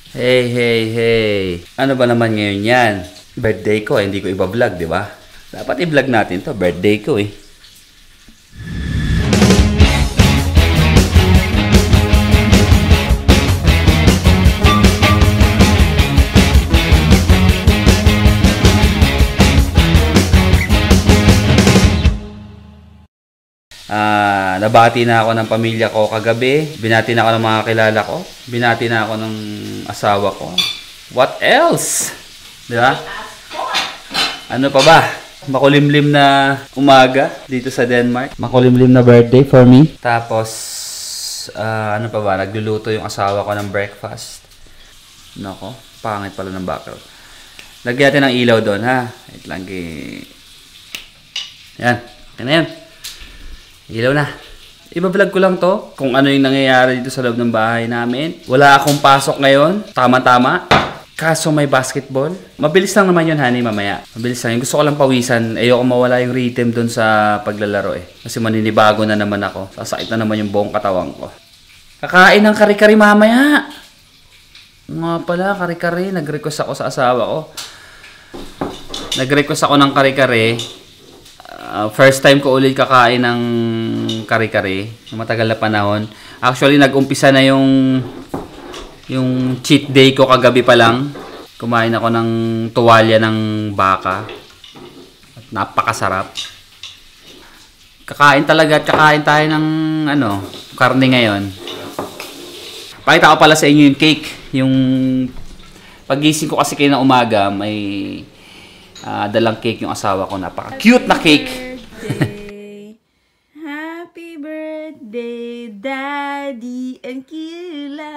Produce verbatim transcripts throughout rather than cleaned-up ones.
Hey, hey, hey. Ano ba naman ngayon yan? Birthday ko, eh, hindi ko iba-vlog, di ba? Dapat i-vlog natin to. Birthday ko eh. Uh, nabati na ako ng pamilya ko kagabi. Binati na ako ng mga kilala ko. Binati na ako ng asawa ko. What else? Di ba? Ano pa ba? Makulimlim na umaga dito sa Denmark. Makulimlim na birthday for me. Tapos, uh, ano pa ba? Nagluluto yung asawa ko ng breakfast. Nako, pangit pala ng background. Lagyan natin ng ilaw doon, ha? Wait lang. Yan. Yan na yan. Ilaw na. Iba-vlog ko lang to kung ano yung nangyayari dito sa loob ng bahay namin. Wala akong pasok ngayon. Tama-tama. Kaso may basketball. Mabilis lang naman yun, honey, mamaya. Mabilis lang. Gusto ko lang pawisan. Ayoko mawala yung rhythm dun sa paglalaro eh. Kasi maninibago na naman ako. Sasakit na naman yung buong katawan ko. Kakain ng kari-kari mamaya. Nga pala, kari-kari. Nag-request ako sa asawa ko. Nag-request ako ng kari-kari. Uh, first time ko ulit kakain ng kari-kari. Matagal na panahon. Actually, nag-umpisa na yung yung cheat day ko kagabi pa lang. Kumain ako ng tuwalya ng baka. At napakasarap. Kakain talaga at kakain tayo ng ano, karne ngayon. Pakita ko pala sa inyo yung cake. Yung pagising ko kasi kayo ng umaga, may Uh, dalang cake yung asawa ko. Napaka-cute na cake. Happy birthday, Daddy and Kila.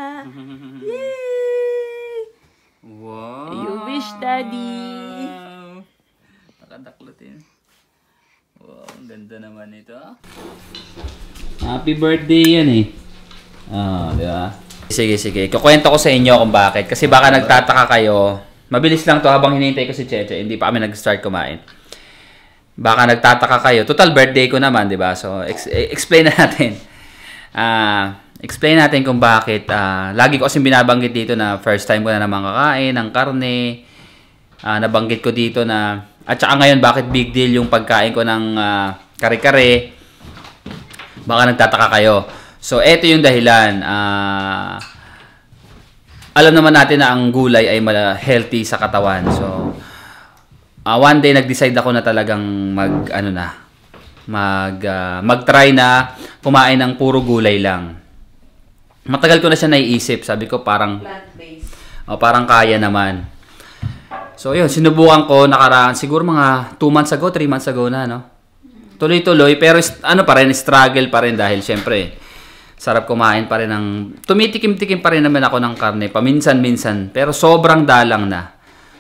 Yay! Wow! You wish, Daddy. Nakadaklutin. Wow, ang ganda naman ito. Happy birthday yan eh. Ah, di ba? Sige, sige. Kukwento ko sa inyo kung bakit. Kasi baka nagtataka kayo. Mabilis lang to habang hinihintay ko si Cheche. Hindi pa kami nag-start kumain. Baka nagtataka kayo. Total birthday ko naman, di ba? So, ex explain na natin. Uh, explain natin kung bakit. Uh, lagi ko kasi binabanggit dito na first time ko na naman kakain ng karne. Uh, nabanggit ko dito na... At saka ngayon, bakit big deal yung pagkain ko ng uh, kare-kare. Baka nagtataka kayo. So, eto yung dahilan. Ah... Uh, Alam naman natin na ang gulay ay healthy sa katawan. So, uh, one day nag-decide ako na talagang mag ano na, mag uh, mag-try na kumain ng puro gulay lang. Matagal ko na siya naiisip. Sabi ko parang plant-based. Oh, parang kaya naman. So, yun, sinubukan ko nakaraan siguro mga two months ago, three months ago na, no. Tuloy-tuloy pero ano pa rin, struggle pa rin dahil syempre sarap kumain pa rin ng... Tumitikim-tikim pa rin naman ako ng karne. Paminsan-minsan. Pero sobrang dalang na.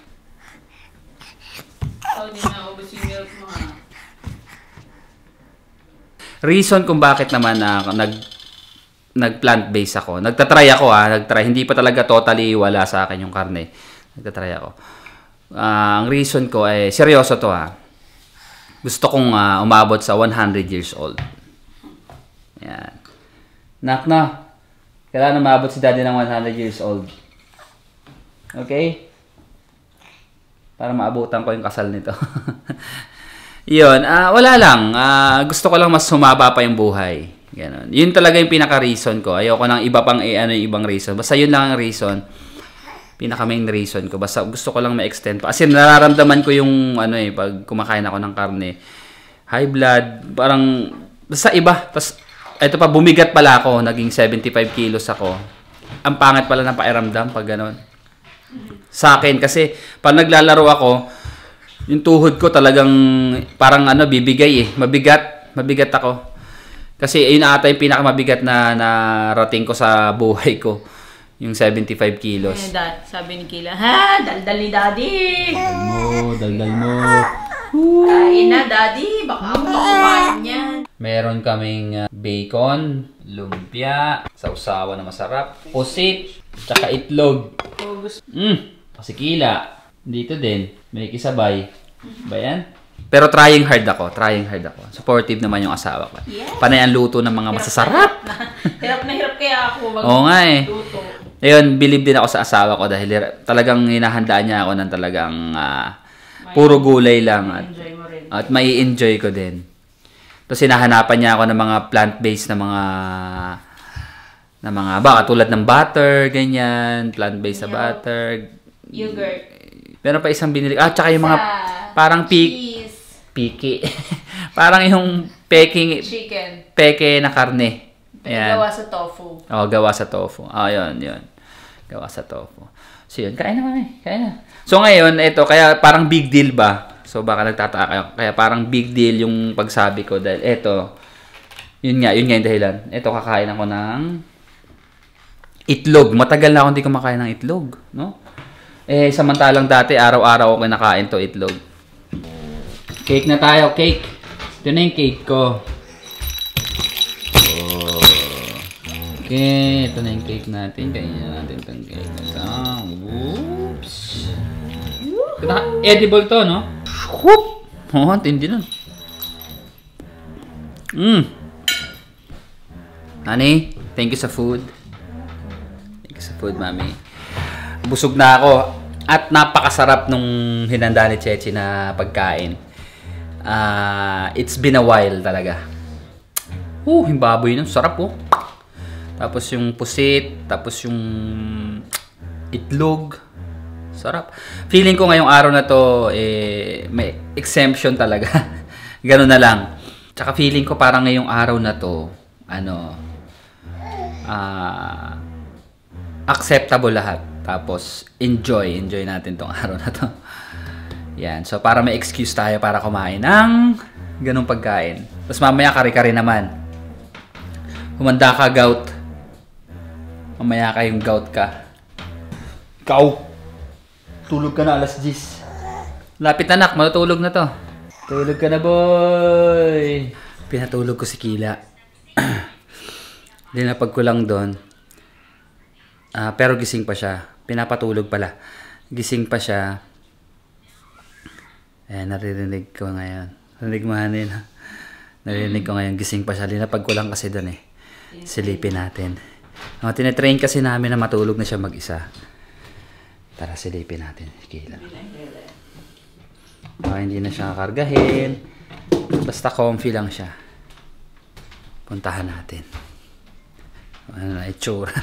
Oh, di na ubos yung milk mo, ha? Reason kung bakit naman na uh, nag, nag-plant-based ako. Nagtatry ako, ha. Nagtry. Hindi pa talaga totally wala sa akin yung karne. Nagtatry ako. Uh, ang reason ko ay... Seryoso to, ha. Gusto kong uh, umabot sa one hundred years old. Yan. Nak na. Kailangan maabot si daddy ng one hundred years old. Okay? Para maabutan ko yung kasal nito. Yun. Uh, wala lang. Uh, gusto ko lang mas humaba pa yung buhay. Ganun. Yun talaga yung pinaka-reason ko. Ayoko nang iba pang eh, ano, yung ibang reason. Basta yun lang ang reason. Pinaka-main reason ko. Basta gusto ko lang ma-extend pa. Kasi nararamdaman ko yung ano eh, pag kumakain ako ng karne. High blood. Parang basta iba. Tapos ito pa, bumigat pala ako. Naging seventy-five kilos ako. Ang pangit pala ng pairamdam pag gano'n. Sa akin, kasi pag naglalaro ako, yung tuhod ko talagang parang ano, bibigay eh. Mabigat. Mabigat ako. Kasi yun ata yung pinakamabigat na narating ko sa buhay ko. Yung seventy-five kilos. Eh, dad, sabi ni Kila, ha? Daldal ni Daddy! Daldal mo, daldal mo. Kain na, Daddy. Baka ako makumain yan. Meron kaming uh, bacon, lumpia, sausawa na masarap, pusit, tsaka itlog. Mm, pasikila. Dito din, may kisabay. Ba yan? Pero trying hard ako, trying hard ako. Supportive naman yung asawa ko. Yes. Panay ang luto ng mga masasarap. Hirap na hirap kaya ako. Oo nga eh. Luto. Ayun, believe din ako sa asawa ko dahil talagang hinahandaan niya ako ng talagang uh, puro gulay lang. At, at may enjoy ko din. Tapos hinahanapan niya ako ng mga plant-based na mga na mga ba tulad ng butter, ganyan, plant-based na butter. Yogurt. Meron pa isang binili. Ah, tsaka yung mga parang piki. Piki. Parang yung peking chicken. Peke na karne. Ayan. Gawa sa tofu. Oh, gawa sa tofu. Ah, yun, yun. Gawa sa tofu. So, yun. Kain na, mami. Kain na. So, ngayon, ito, kaya parang big deal ba? So, baka nagtataka kayo. Kaya parang big deal yung pagsabi ko. Dahil ito, yun nga, yun nga yung dahilan. Ito, kakain ako ng itlog. Matagal na ako hindi kumakain ng itlog. No? Eh, samantalang dati, araw-araw ako kinakain to itlog. Cake na tayo. Cake. Ito na yung cake ko. Okay, ito na yung cake natin. Kainin natin itong cake. Ito. Whoops. Edible to, no? Whoop! Oh, tindi nun. Mm. Honey, thank you sa food. Thank you sa food, mami. Busog na ako. At napakasarap nung hinanda ni Chechi na pagkain. Uh, it's been a while talaga. Uh, yung baboy nun. Sarap, oh. Tapos yung pusit, tapos yung itlog. Sarap. Feeling ko ngayong araw na to, eh, may exemption talaga. Ganun na lang. Tsaka feeling ko parang ngayong araw na to, ano, uh, acceptable lahat. Tapos, enjoy. Enjoy natin tong araw na to. Yan. So, para may excuse tayo para kumain ng ganung pagkain. Tapos mamaya kare-kare naman. Humanda ka, gout. Mamaya kayong gout ka. Ikaw! Tulog ka na alas diyes. Lapit anak, matutulog na to. Tulog ka na, boy! Pinatulog ko si Kila. Dinapag ko lang doon. Uh, pero gising pa siya. Pinapatulog pala. Gising pa siya. Eh, naririnig ko ngayon. Narinig mo, hanin. Naririnig ko ngayon. Gising pa siya. Dinapag ko lang kasi doon eh. Silipin natin. Uh, tinetrain kasi namin na matulog na siya mag-isa. Tara, silipin natin. Kila. Uh, hindi na siya kakargahin. Basta comfy lang siya. Puntahan natin. Ano na, itsura.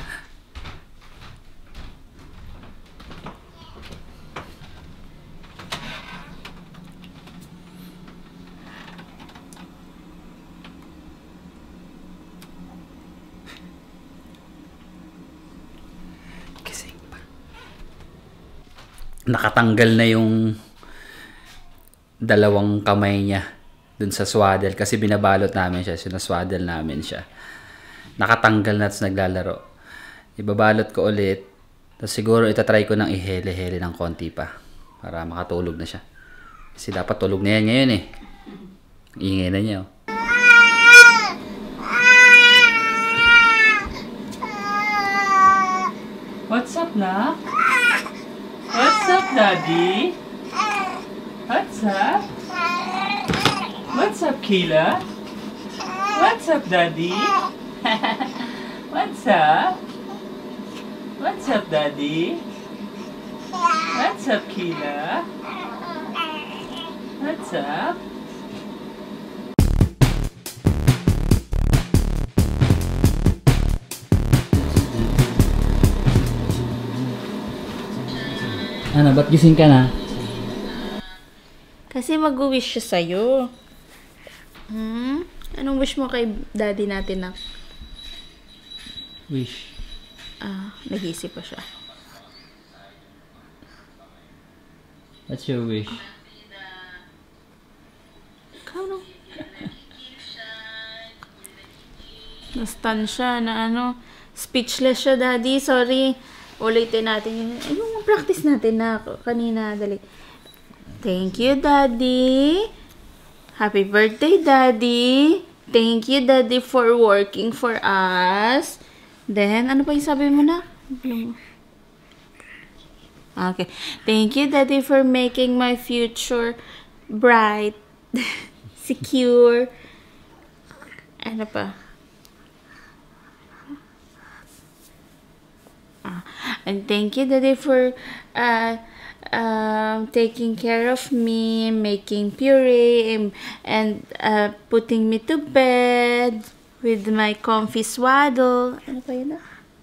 Nakatanggal na yung dalawang kamay niya dun sa swaddle kasi binabalot namin siya, sinaswaddle namin siya. Nakatanggal na at naglalaro. Ibabalot ko ulit. Tapos siguro itatry ko ng ihele-hele ng konti pa para makatulog na siya. Kasi dapat tulog na yan ngayon eh. Ingay na niya oh. What's up, na? What's up, Daddy? What's up? What's up, Kila? What's up, Daddy? What's up? What's up, Daddy? What's up, Kila? What's up? Ano, ba't gising ka na? Kasi mag-wish siya sa'yo. Hmm? Anong wish mo kay daddy natin na? Wish? Ah, nag-iisip pa siya. What's your wish? Ikaw no? Na-stun siya na ano, speechless siya, daddy. Sorry. Ulitin natin yung, yung practice natin na kanina. Dali. Thank you, Daddy. Happy birthday, Daddy. Thank you, Daddy, for working for us. Then, ano pa yung sabi mo na? Okay. Thank you, Daddy, for making my future bright, secure. Ano pa? Ah. And thank you, Daddy, for uh, um, taking care of me, making puree, and, and uh, putting me to bed with my comfy swaddle. Ano pa yun?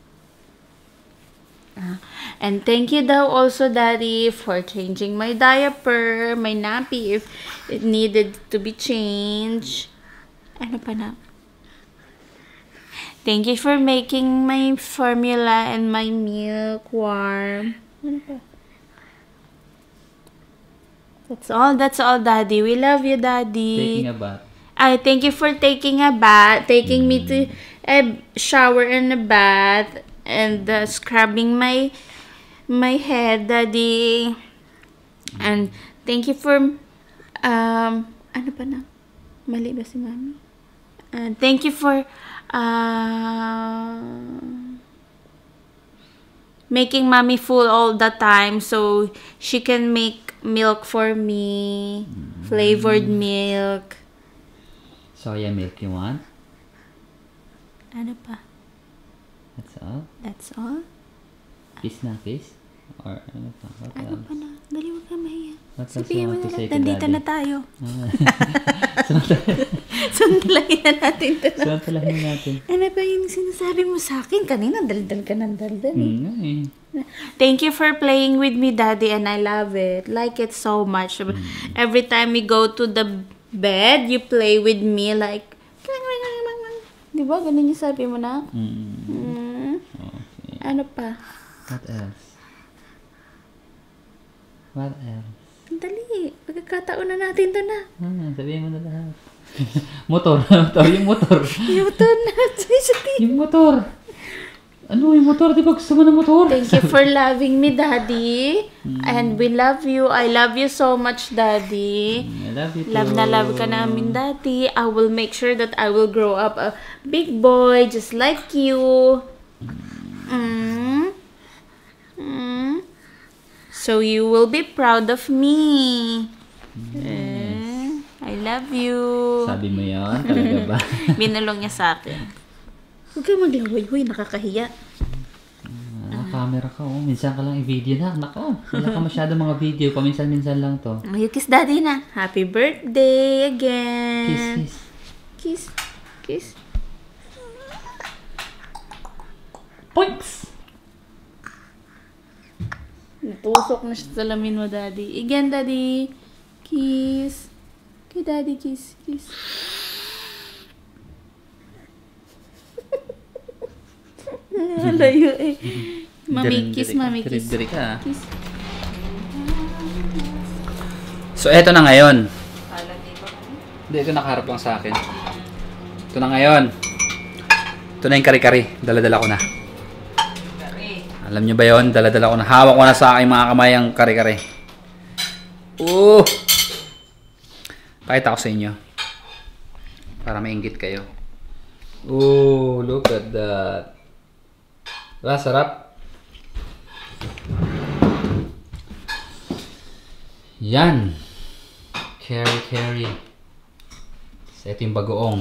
Ah, and thank you daw also, Daddy, for changing my diaper, my nappy if it needed to be changed. Ano pa na? Thank you for making my formula and my milk warm. Ano pa? That's all. That's all, Daddy. We love you, Daddy. Taking a bath. I thank you for taking a bath, taking me to a shower and a bath, and uh, scrubbing my my head, Daddy. And thank you for um ano pa na? Mali ba si Mami? And thank you for uh, making Mommy full all the time so she can make milk for me, flavored milk. Soya milk you want? Ano pa? That's all? That's all? Kiss na kiss? Or ano pa? What Ano else? pa na? Dali, huwag ka mahiya. What else Sabihin you mo want na to say lang, to nandito Daddy? na tayo. Ah. Sundalahin na natin ito na. Saan talahin natin? Ano ba yung sinasabi mo sa akin? Kanina, daldal ka ng daldal eh. Hmm, nga eh. Thank you for playing with me, Daddy, and I love it. Like it so much. Every time we go to the bed, you play with me like, di ba? Ganun yung sabi mo na? Mm. Mm. Okay. Ano pa? What else? What else? Dali. Pagkakataon na natin to na. Ah, sabihin mo na lahat. Motor. Motor. Yung motor. Yung to na. Yung motor. Ano yung motor? Di ba gusto mo ng motor? Thank you for loving me, Daddy. And we love you. I love you so much, Daddy. I love you too. Love na love ka namin, Daddy. I will make sure that I will grow up a big boy just like you. Mm. Mm. So you will be proud of me. Eh, I love you. Sabi mo yun? Talaga ba? Binulong niya sa akin. Huwag ka maglaway. Huy, nakakahiya. Ah, camera ka oh. Minsan ka lang i-video na. Nako, wala ka masyado mga video. Paminsan-minsan lang to. You kiss Daddy na. Happy birthday again. Kiss, kiss. Kiss. Kiss. Points! Natusok na siya sa lamin mo, Daddy. Again, Daddy. Kiss. Kay Daddy, kiss. Kiss. Layo eh. Mami, kiss, Mami, kiss. Diri ka. Kiss. So, eto na ngayon. Hindi, ito nakaharap lang sa akin. Ito na ngayon. Ito na yung kari-kari. Dala-dala ko na. Alam nyo ba yun? Dala-dala ko na. Hawak ko na sa aking mga kamay ang kari-kari. Oh! Pakita ko sa inyo. Para maingit kayo. Oh, look at that. Diba, sarap? Yan. Carry, carry. So, ito yung bagoong.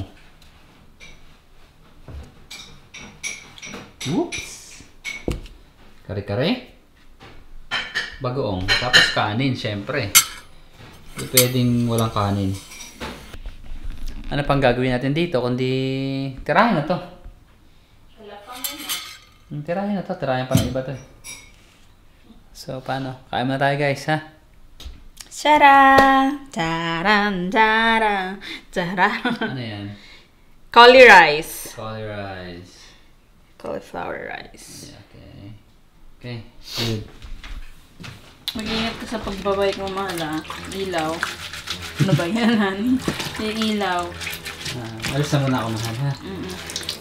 Whoops. Kare-kare. Bagoong. Tapos kanin, syempre. Hindi pwedeng walang kanin. Ano pang gagawin natin dito? Kundi tirahin na to. Tirahin na to. Tirahin pa ng iba to eh. So, paano? Kain na tayo guys, ha? Tara! Taran! Tara! Tara! Ano yan? Cauli rice. Cauli rice. Cauliflower rice. Yeah, okay. Okay, good. Mag-ingat ka sa pagbabike mo, mahal, ha? Ilaw. Ano ba yan, honey? Yung ilaw. Uh, alis na muna ako, mahal, ha? Mm-mm.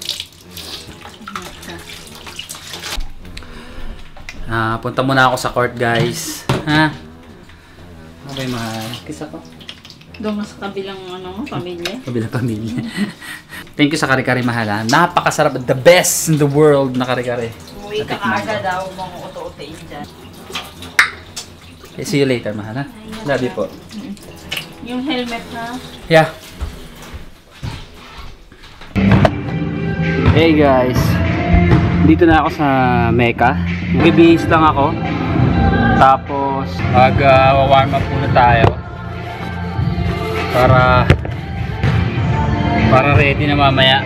Ah, punta muna ako sa court, guys. Ha? Okay, mahal. Kiss ako. Doon ka sa kabilang, ano, pamilya. Kabilang pamilya. Thank you sa kare-kare, mahal, ha? Napakasarap. The best in the world na kare-kare. Uwi ka kaagad daw, mga uto-utiin dyan. Okay, see you later, mahal, ha? Love you po. Yung helmet, ha? Yeah. Hey, guys. Dito na ako sa Mecca. Bibihis lang ako. Tapos mag-warm uh, up muna tayo. Para para ready na mamaya.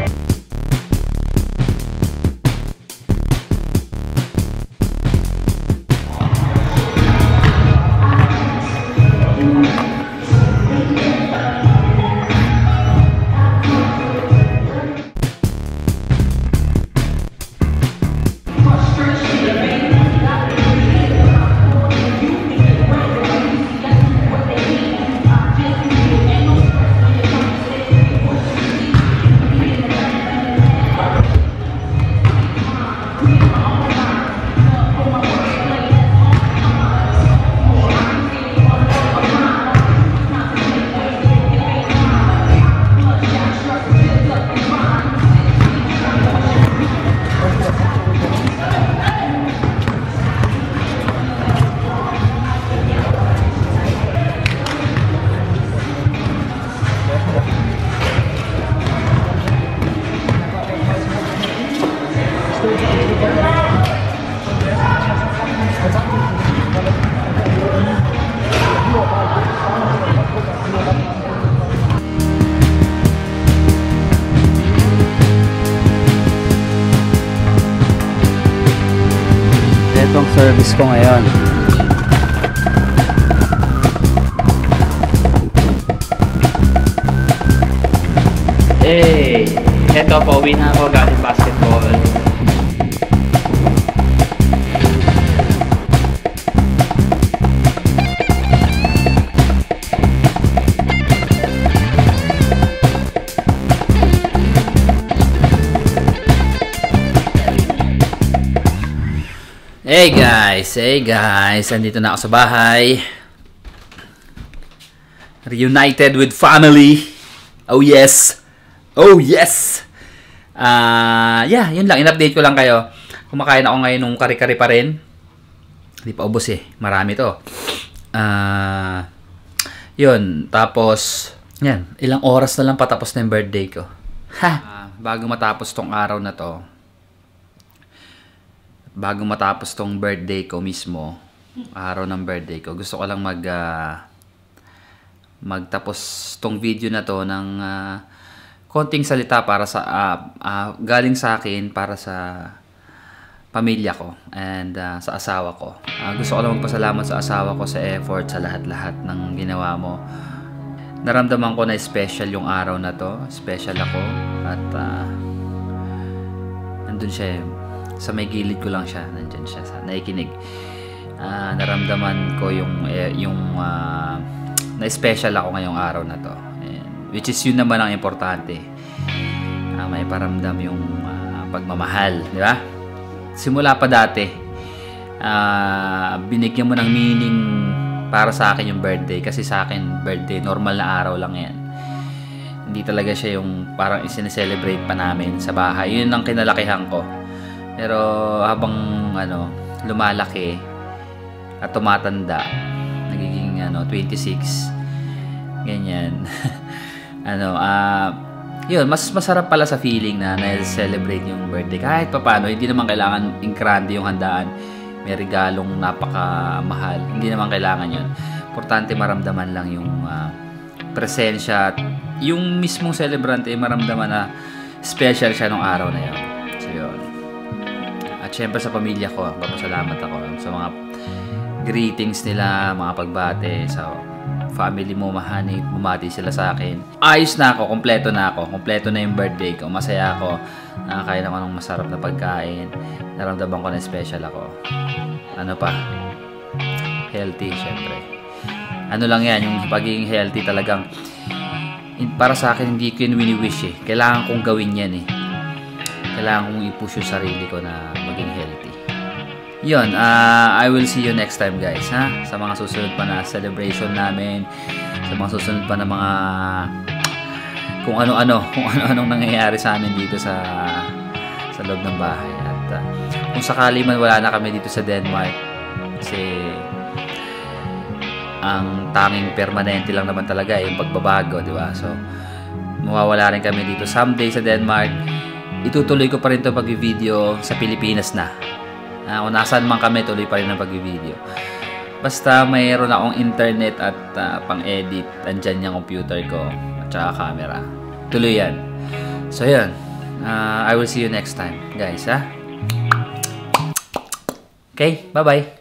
Itong service ko ngayon. Hey, eto pauwi na ako galing basketball. Hey guys, hey guys, andito na ako sa bahay. Reunited with family. Oh yes. Oh yes. Ah, uh, yeah, yun lang, in-update ko lang kayo. Kumakain ako ngayon ng kare-kare pa rin. Hindi pa ubos eh, marami to. Ah, uh, yun, tapos yan, ilang oras na lang patapos na yung birthday ko. Ha, uh, bago matapos tong araw na to. Bago matapos tong birthday ko mismo, araw ng birthday ko, gusto ko lang mag uh, magtapos tong video na to ng uh, konting salita para sa uh, uh, galing sa akin para sa pamilya ko and uh, sa asawa ko. Uh, gusto ko lang magpasalamat sa asawa ko sa effort, sa lahat-lahat ng ginawa mo. Naramdaman ko na special yung araw na to, special ako at uh, nandun siya, sa may gilid ko lang siya, nandiyan siya, sa naikinig. Uh, naramdaman ko yung eh, yung uh, na-special ako ngayong araw na to. And, which is yun naman ang importante. Uh, may paramdam yung uh, pagmamahal, di ba? Simula pa dati, uh, binigyan mo ng meaning para sa akin yung birthday. Kasi sa akin, birthday, normal na araw lang yan. Hindi talaga siya yung parang isineselebrate pa namin sa bahay. Yun ang kinalakihan ko. Pero habang ano, lumalaki at tumatanda, nagiging ano, twenty-six, ganyan. ano, ah, uh, yun, mas masarap pala sa feeling na na-celebrate yung birthday. Kahit pa paano, hindi naman kailangan ingrande yung handaan. May regalong napakamahal. Hindi naman kailangan yun. Importante maramdaman lang yung uh, presensya at yung mismong celebrante maramdaman na special siya nung araw na yun. So yun. At syempre sa pamilya ko, papasalamat ako sa mga greetings nila, mga pagbate, sa family mo, mahani, bumati sila sa akin. Ayos na ako, kompleto na ako, kompleto na yung birthday ko, masaya ako, nakakain ako ng masarap na pagkain, naramdaman ko na special ako. Ano pa? Healthy, syempre. Ano lang yan, yung pagiging healthy talagang, para sa akin, hindi ko yun wini-wish eh. Kailangan kong gawin yan eh. Kailangan kong i-push yung sarili ko na maging healthy. Yun, uh, I will see you next time guys, ha? Sa mga susunod pa na celebration namin, sa mga susunod pa na mga kung ano-ano, kung ano-anong nangyayari sa amin dito sa sa loob ng bahay. At uh, kung sakali man wala na kami dito sa Denmark, kasi ang tanging permanente lang naman talaga eh, yung pagbabago, di ba? So, mawawala rin kami dito someday sa Denmark. itutuloy ko pa rin ito pag-video sa Pilipinas na. Uh, kung nasaan man kami, tuloy pa rin ang pag-video. Basta mayroon akong internet at uh, pang-edit, andyan yung computer ko at saka camera. Tuloy yan. So yun, uh, I will see you next time guys, ha? Okay, bye bye.